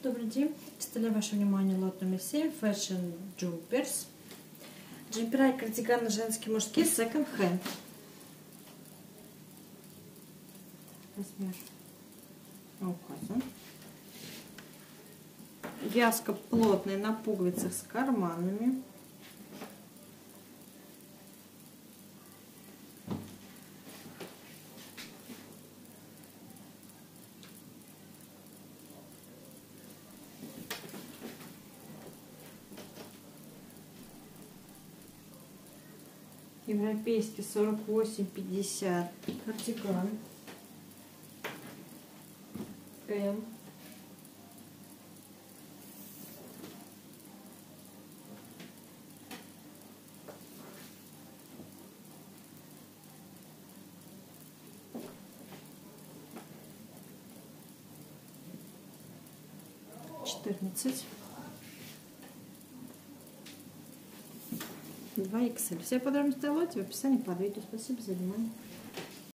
Добрый день. Представляю ваше внимание лот номер 7 Fashion Jumpers. Джемпера и кардиганы женские, мужские, second hand. Размер указан. Вязка плотная, на пуговицах с карманами. Европейский 48-50 кардиган М. Четырнадцать. 2XL. Все подробности о лоте в описании под видео. Спасибо за внимание.